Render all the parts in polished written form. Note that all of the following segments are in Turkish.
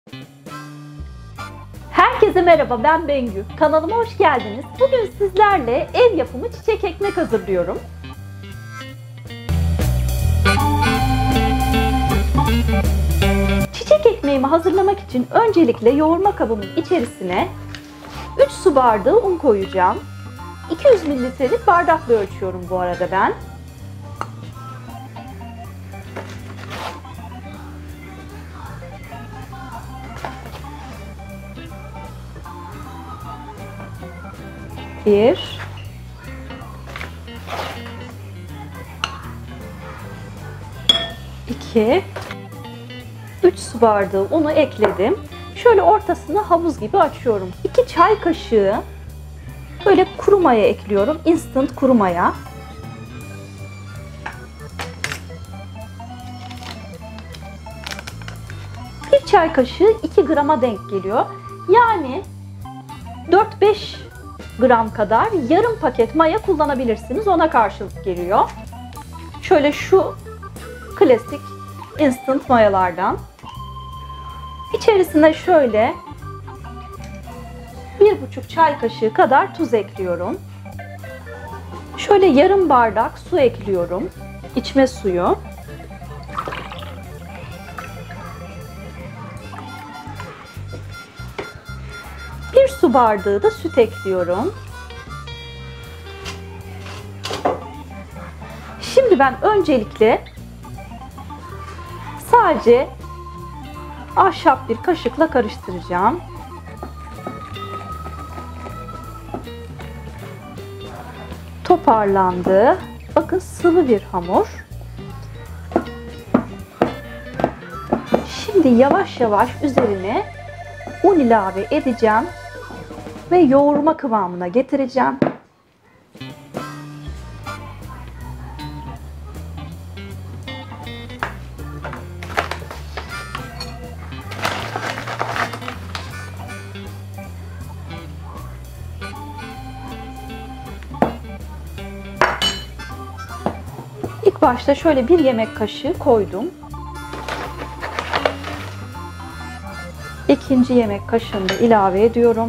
Herkese merhaba, ben Bengü. Kanalıma hoş geldiniz. Bugün sizlerle ev yapımı çiçek ekmek hazırlıyorum. Çiçek ekmeğimi hazırlamak için öncelikle yoğurma kabımın içerisine 3 su bardağı un koyacağım. 200 mililitrelik bardakla ölçüyorum bu arada ben. Bir, iki, 3 su bardağı unu ekledim. Şöyle ortasını havuz gibi açıyorum. 2 çay kaşığı böyle kuru maya ekliyorum. Instant kuru maya. Bir çay kaşığı 2 grama denk geliyor. Yani 4-5 gram kadar yarım paket maya kullanabilirsiniz. Ona karşılık geliyor. Şöyle şu klasik instant mayalardan. İçerisine şöyle 1,5 çay kaşığı kadar tuz ekliyorum. Şöyle yarım bardak su ekliyorum. İçme suyu. Bir su bardağı da süt ekliyorum. Şimdi ben öncelikle sadece ahşap bir kaşıkla karıştıracağım. Toparlandı. Bakın sıvı bir hamur. Şimdi yavaş yavaş üzerine un ilave edeceğim ve yoğurma kıvamına getireceğim. İlk başta şöyle 1 yemek kaşığı koydum. İkinci yemek kaşığını da ilave ediyorum.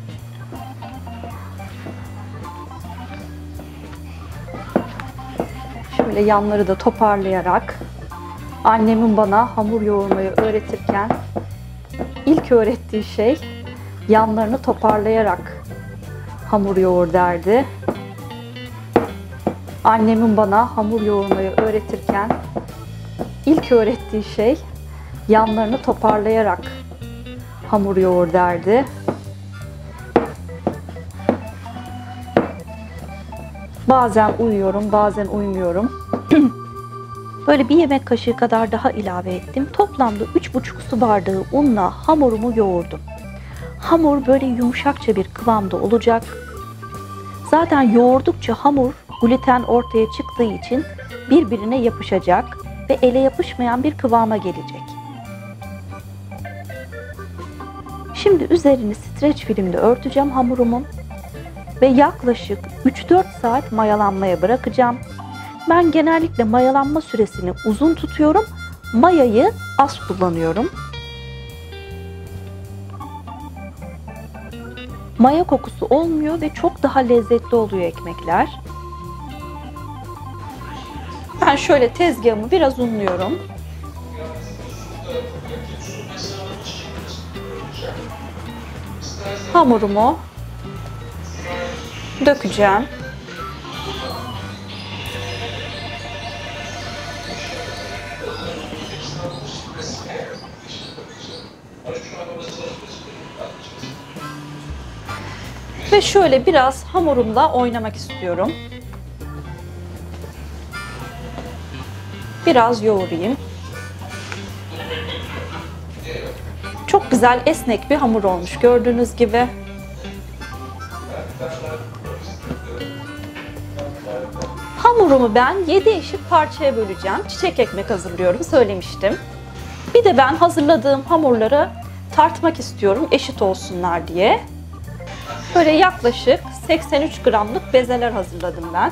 Şöyle yanları da toparlayarak, annemin bana hamur yoğurmayı öğretirken ilk öğrettiği şey yanlarını toparlayarak hamur yoğur derdi. Annemin bana hamur yoğurmayı öğretirken ilk öğrettiği şey yanlarını toparlayarak hamur yoğur derdi. Bazen uyuyorum, bazen uyumuyorum. Böyle 1 yemek kaşığı kadar daha ilave ettim. Toplamda 3,5 su bardağı unla hamurumu yoğurdum. Hamur böyle yumuşakça bir kıvamda olacak. Zaten yoğurdukça hamur gluten ortaya çıktığı için birbirine yapışacak ve ele yapışmayan bir kıvama gelecek. Şimdi üzerini streç filmle örteceğim hamurumun ve yaklaşık 3-4 saat mayalanmaya bırakacağım. Ben genellikle mayalanma süresini uzun tutuyorum. Mayayı az kullanıyorum. Maya kokusu olmuyor ve çok daha lezzetli oluyor ekmekler. Ben şöyle tezgahımı biraz unluyorum. Hamurumu dökeceğim. Ve şöyle biraz hamurumla oynamak istiyorum. Biraz yoğurayım. Çok güzel esnek bir hamur olmuş gördüğünüz gibi. Hamurumu ben 7 eşit parçaya böleceğim. Çiçek ekmek hazırlıyorum, söylemiştim. Bir de ben hazırladığım hamurları tartmak istiyorum eşit olsunlar diye. Böyle yaklaşık 83 gramlık bezeler hazırladım ben.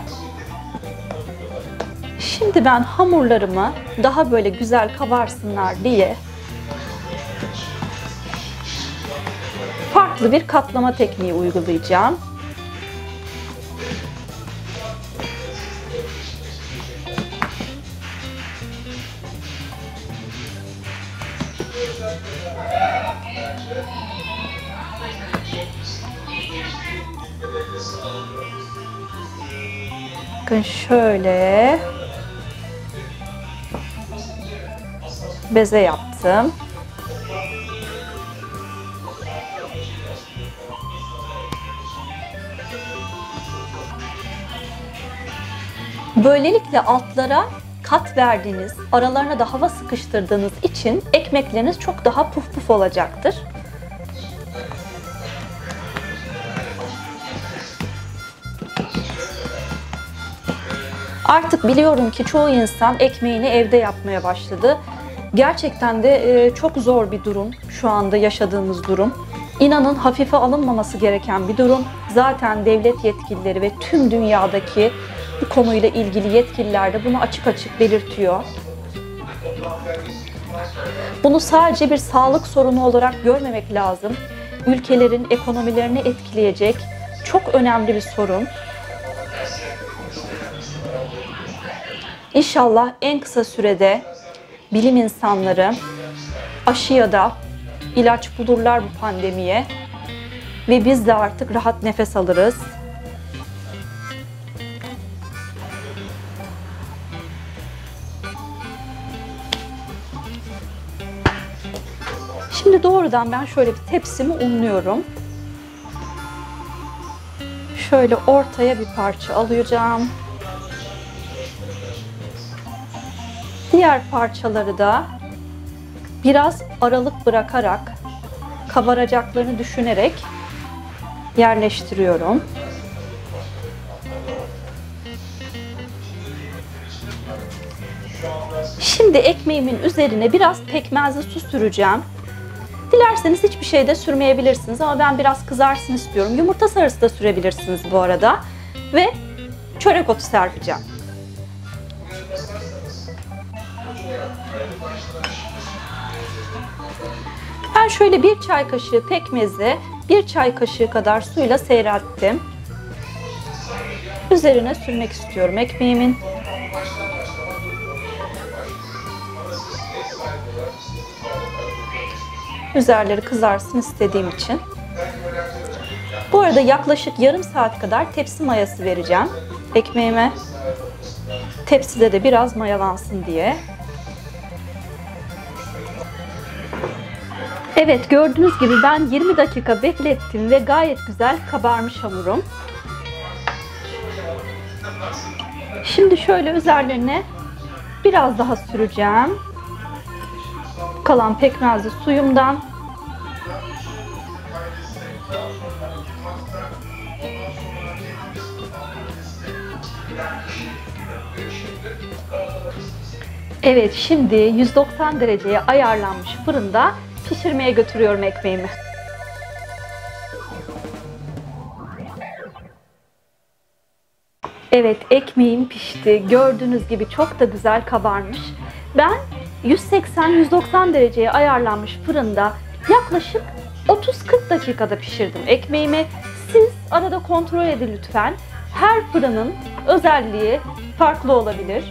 Şimdi ben hamurlarımı daha böyle güzel kabarsınlar diye hızlı bir katlama tekniği uygulayacağım. Bakın şöyle beze yaptım. Böylelikle altlara kat verdiğiniz, aralarına da hava sıkıştırdığınız için ekmekleriniz çok daha puf puf olacaktır. Artık biliyorum ki çoğu insan ekmeğini evde yapmaya başladı. Gerçekten de çok zor bir durum şu anda yaşadığımız durum. İnanın hafife alınmaması gereken bir durum. Zaten devlet yetkilileri ve tüm dünyadaki bu konuyla ilgili yetkililer de bunu açık açık belirtiyor. Bunu sadece bir sağlık sorunu olarak görmemek lazım. Ülkelerin ekonomilerini etkileyecek çok önemli bir sorun. İnşallah en kısa sürede bilim insanları aşı ya da ilaç bulurlar bu pandemiye ve biz de artık rahat nefes alırız. Şimdi doğrudan ben şöyle bir tepsimi unluyorum. Şöyle ortaya bir parça alacağım. Diğer parçaları da biraz aralık bırakarak, kabaracaklarını düşünerek yerleştiriyorum. Şimdi ekmeğimin üzerine biraz pekmezli su süreceğim. Dilerseniz hiçbir şey de sürmeyebilirsiniz ama ben biraz kızarsın istiyorum. Yumurta sarısı da sürebilirsiniz bu arada. Ve çörek otu serpeceğim. Ben şöyle bir çay kaşığı pekmezi bir çay kaşığı kadar suyla seyrelttim. Üzerine sürmek istiyorum ekmeğimin. Üzerleri kızarsın istediğim için. Bu arada yaklaşık yarım saat kadar tepsi mayası vereceğim ekmeğime. Tepside de biraz mayalansın diye. Evet, gördüğünüz gibi ben 20 dakika beklettim ve gayet güzel kabarmış hamurum. Şimdi şöyle üzerlerine biraz daha süreceğim. Kalan pekmezli suyumdan. Evet, şimdi 190 dereceye ayarlanmış fırında pişirmeye götürüyorum ekmeğimi. Evet, ekmeğim pişti. Gördüğünüz gibi çok da güzel kabarmış. Ben 180-190 dereceye ayarlanmış fırında yaklaşık 30-40 dakikada pişirdim ekmeğimi. Siz arada kontrol edin lütfen. Her fırının özelliği farklı olabilir.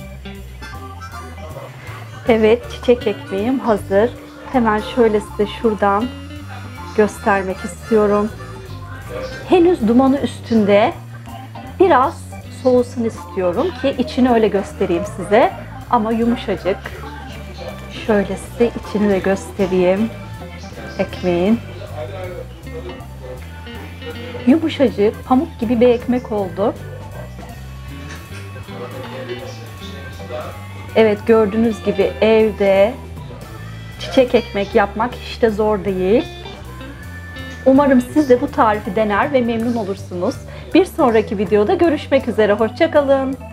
Evet, çiçek ekmeğim hazır. Hemen şöyle size şuradan göstermek istiyorum. Henüz dumanı üstünde. Biraz soğusun istiyorum ki içini öyle göstereyim size. Ama yumuşacık. Şöyle size içini de göstereyim ekmeğin. Yumuşacık, pamuk gibi bir ekmek oldu. Evet, gördüğünüz gibi evde çiçek ekmek yapmak hiç de zor değil. Umarım siz de bu tarifi dener ve memnun olursunuz. Bir sonraki videoda görüşmek üzere. Hoşça kalın.